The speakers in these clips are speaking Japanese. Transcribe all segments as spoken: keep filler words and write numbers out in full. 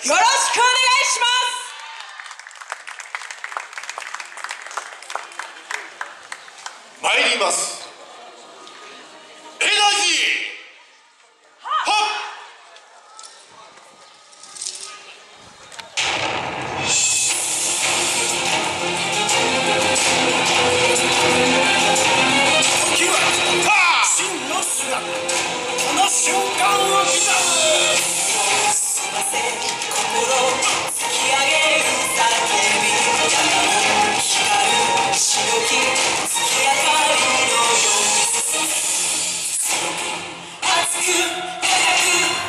よろしくお願いします。 参ります。エナジーはっ。 時は来た。真の姿、この瞬間を見た。すませ心突き上げる叫び、やがる光るしごき月明かりのように強く熱く高く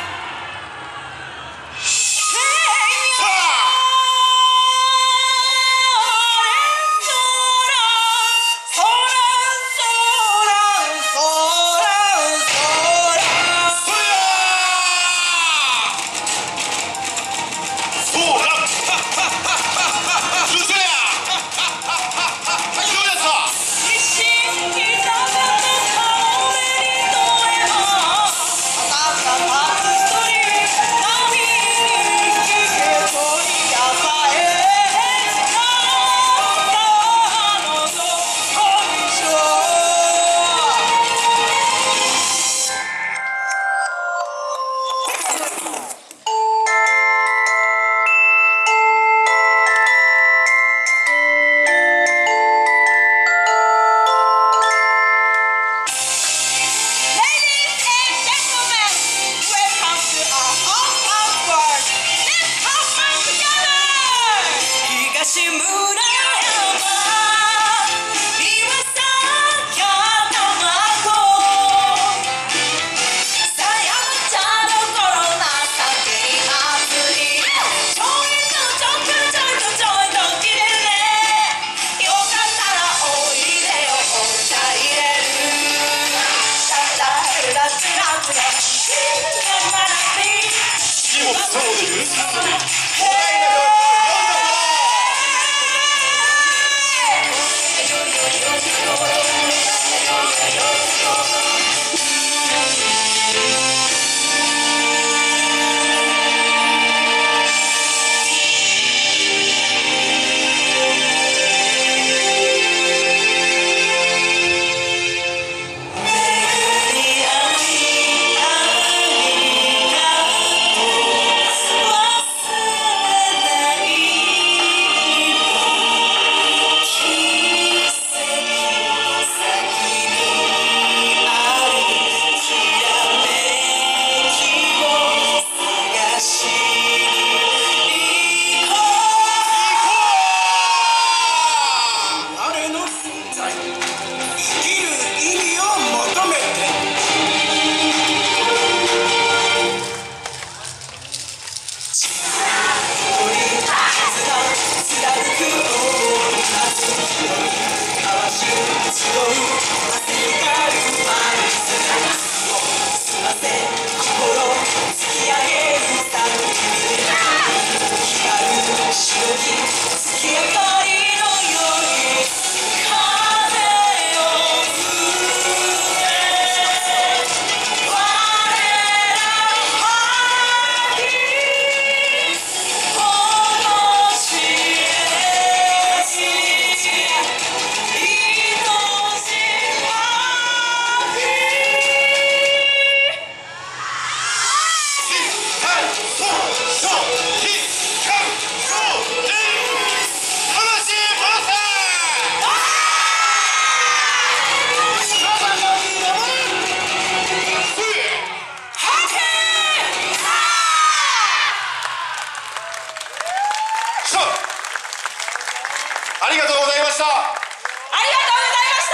ありがとうございました。ありがとうございました。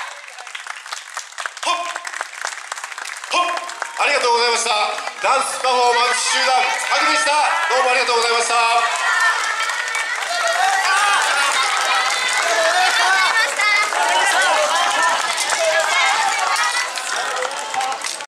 ほっほっありがとうございました。ダンスパフォーマンス集団ハグでした。どうもありがとうございました。